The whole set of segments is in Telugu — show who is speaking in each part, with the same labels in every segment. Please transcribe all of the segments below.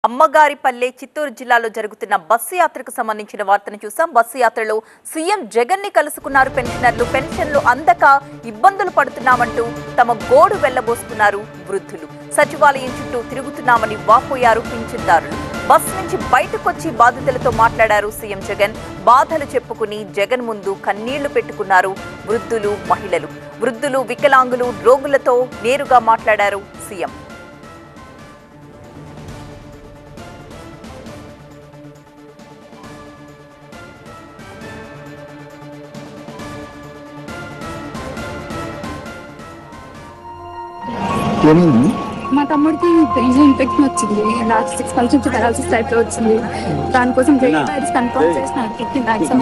Speaker 1: అమ్మగారిపల్లె చిత్తూరు జిల్లాలో జరుగుతున్న బస్సు యాత్రకు సంబంధించిన వార్తను చూసాం. బస్సు యాత్రలో సీఎం జగన్ ని కలుసుకున్నారు పెన్షనర్లు. పెన్షన్లు అందక ఇబ్బందులు పడుతున్నామంటూ తమ గోడు వెళ్లబోసుకున్నారు వృద్ధులు. సచివాలయం చుట్టూ తిరుగుతున్నామని వాపోయారు పింఛన్దారులు. బస్సు నుంచి బయటకొచ్చి బాధితులతో మాట్లాడారు సీఎం జగన్. బాధలు చెప్పుకుని జగన్ ముందు కన్నీళ్లు పెట్టుకున్నారు వృద్ధులు, మహిళలు. వృద్ధులు, వికలాంగులు, రోగులతో నేరుగా మాట్లాడారు సీఎం.
Speaker 2: మా తమ్ముడికి ఇన్ఫెక్షన్ వచ్చింది. లాస్ట్ 6 months నుంచి పెరాలసిస్ టైప్ లో వచ్చింది. దానికోసం కన్ఫర్మ్ చేసిన 15 lakhs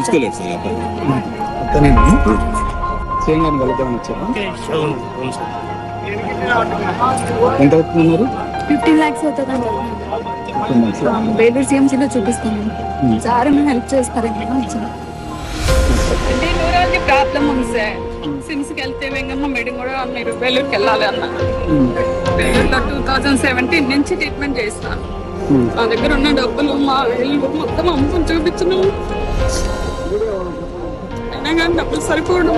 Speaker 2: అవుతుందండి. వేలూరు సిఎంసీలో చూపిస్తాను. సార్ ఏమైనా హెల్ప్ చేస్తారని అంటే న్యూరాలజీ ప్రాబ్లం ఉంది సార్. సిమ్స్కి వెళ్తే వెంగమ్మ మేడం కూడా మీరు వేలూరుకి వెళ్ళాలి అన్న. వేలూరులో 2017 నుంచి ట్రీట్మెంట్ చేస్తాను. మా దగ్గర ఉన్న డబ్బులు మా వేలు మొత్తం అమ్ముకుని చూపించను. అయినా కానీ డబ్బులు సరిపోవడం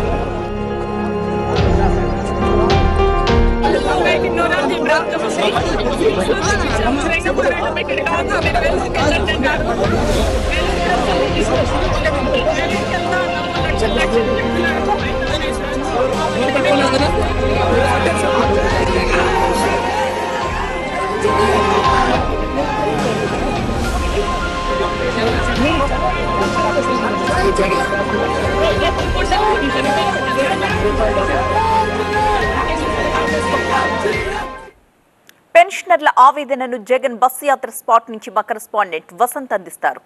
Speaker 1: పెన్షనర్ల ఆవేదనను జగన్ బస్సు యాత్ర స్పాట్ నుంచి మా కరెస్పాండెంట్ వసంత్ అందిస్తారు.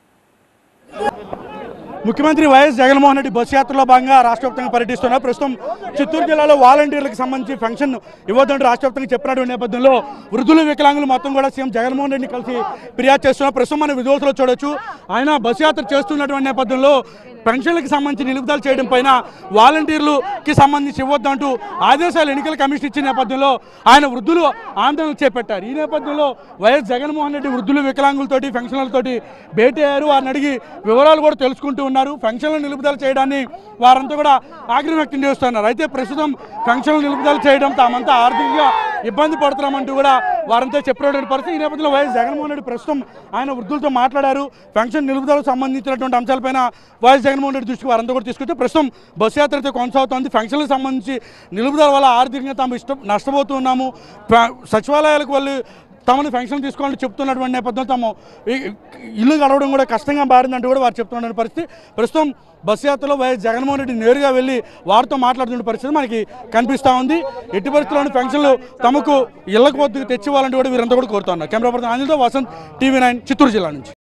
Speaker 3: ముఖ్యమంత్రి వైఎస్ జగన్మోహన్ రెడ్డి బస్సు యాత్రలో భాగంగా రాష్ట్ర వ్యాప్తంగా పర్యటిస్తున్నారు. ప్రస్తుతం చిత్తూరు జిల్లాలో వాలంటీర్లకు సంబంధించి ఫంక్షన్ ఇవ్వద్దంటూ రాష్ట్ర వ్యాప్తంగా చెప్పినటువంటి నేపథ్యంలో వృద్ధులు, వికలాంగులు మొత్తం కూడా సీఎం జగన్మోహన్ రెడ్డిని కలిసి ఫిర్యాదు చేస్తున్నారు. ప్రస్తుతం మన విజువల్స్లో చూడొచ్చు. ఆయన బస్సు యాత్ర చేస్తున్నటువంటి నేపథ్యంలో పెన్షన్లకు సంబంధించి నిలుపుదల చేయడం పైన వాలంటీర్లకి సంబంధించి ఇవ్వద్దంటూ ఆదేశాలు ఎన్నికల కమిషన్ ఇచ్చిన నేపథ్యంలో ఆయన వృద్ధులు ఆందోళన చేపట్టారు. ఈ నేపథ్యంలో వైఎస్ జగన్మోహన్ రెడ్డి వృద్ధులు, వికలాంగులతోటి, పెన్షన్లతోటి భేటీ అయ్యారు. వారిని అడిగి వివరాలు కూడా తెలుసుకుంటూ ఉన్నారు. పెన్షన్లు నిలుపుదల చేయడాన్ని వారంతా కూడా ఆగ్రహం వ్యక్తం చేస్తున్నారు. అయితే ప్రస్తుతం పెన్షన్లు నిలుపుదల చేయడం తామంతా ఆర్థికంగా ఇబ్బంది పడుతున్నామంటూ కూడా వారంతా చెప్పినటువంటి పరిస్థితి. ఈ నేపథ్యంలో వైఎస్ జగన్మోహన్ రెడ్డి ప్రస్తుతం ఆయన వృద్ధులతో మాట్లాడారు. పెన్షన్ నిలుపుదలకు సంబంధించినటువంటి అంశాలపైన వైఎస్ జగన్మోహన్ రెడ్డి దృష్టికి వారంతా కూడా తీసుకొచ్చి ప్రస్తుతం బస్సు యాత్ర అయితే కొనసాగుతోంది. పెన్షన్లకు సంబంధించి నిలుపుదల వల్ల ఆర్థికంగా తాము నష్టపోతున్నాము, సచివాలయాలకు వెళ్ళి తమను పెన్షన్ తీసుకోవాలని చెప్తున్నటువంటి నేపథ్యంలో తాము ఇల్లు గడవడం కూడా కష్టంగా మారిందంటూ కూడా వారు చెప్తున్న పరిస్థితి. ప్రస్తుతం బస్సు యాత్రలో వైఎస్ జగన్మోహన్ రెడ్డి నేరుగా వెళ్ళి వారితో మాట్లాడుతున్న పరిస్థితి మనకి కనిపిస్తూ ఉంది. ఎట్టి పరిస్థితుల్లోని పెన్షన్లు తమకు ఇళ్లకు వద్దకు తెచ్చివ్వాలంటూ కూడా వీరంతా కూడా కోరుతున్నారు. కెమెరా పర్సన్ అనిల్తో వసంత్, TV9 చిత్తూరు జిల్లా నుంచి.